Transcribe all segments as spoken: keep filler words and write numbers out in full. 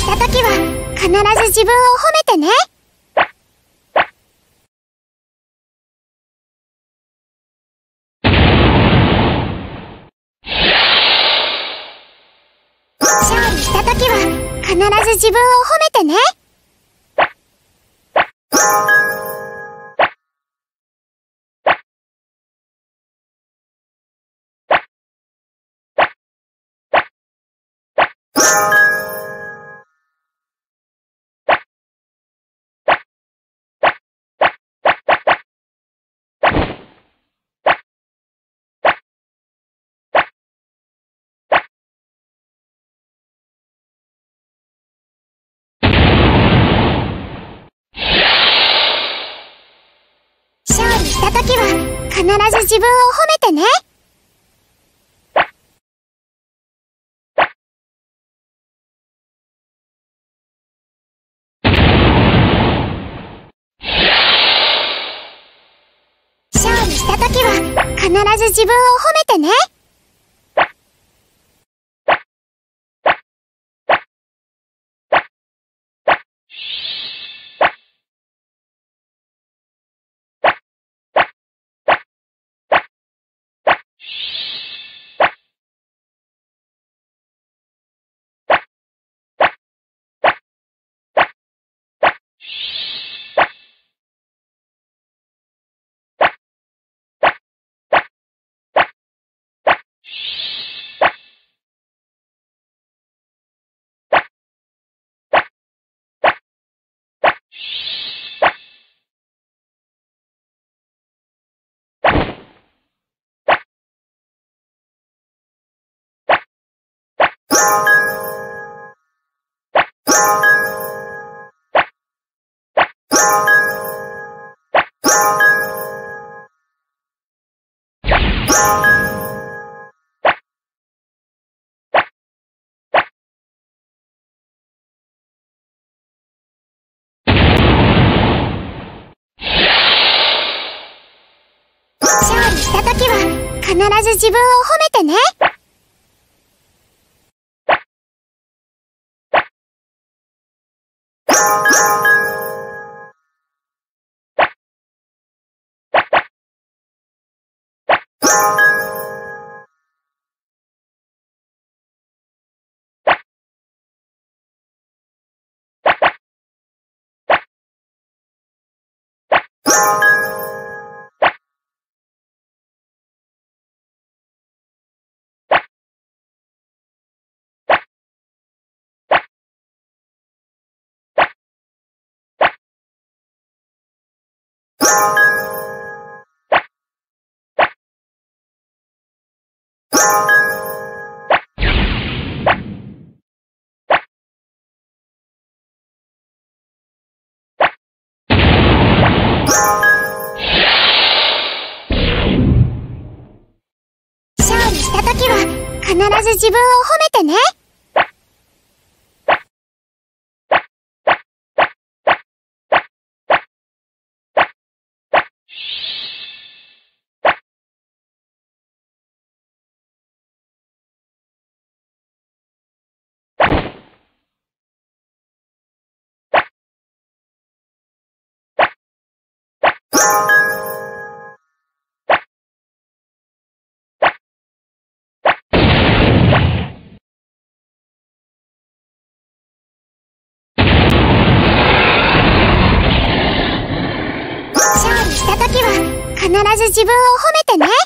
したときは必ず自分を褒めてね。勝利したときは必ず自分を褒めてね。勝利したときは必ず自分を褒めてね。勝利したときは必ず自分を褒めてね。勝利したときは必ず自分を褒めてね。勝利したときは必ず自分を褒めてね。勝利したときは必ず自分を褒めてね。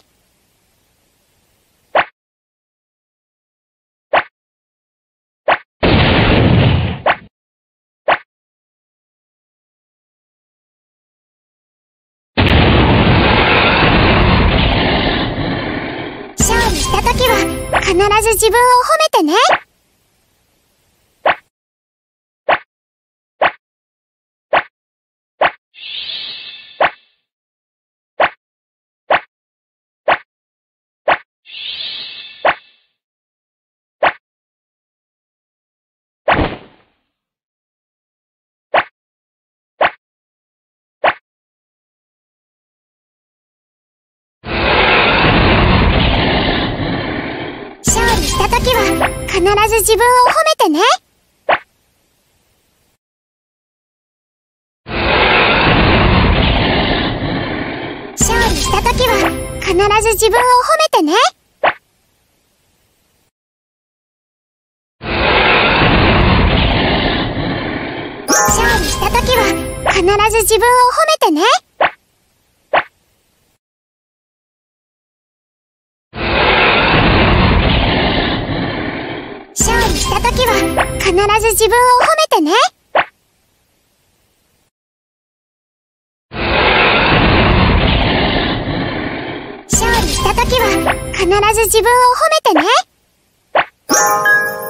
勝利したときは必ず自分を褒めてね。勝利したときは必ず自分を褒めてね。 必ず自分を褒めてね。勝利した時は必ず自分を褒めてね。勝利した時は必ず自分を褒めてね。勝利した時は必ず自分を褒めてね。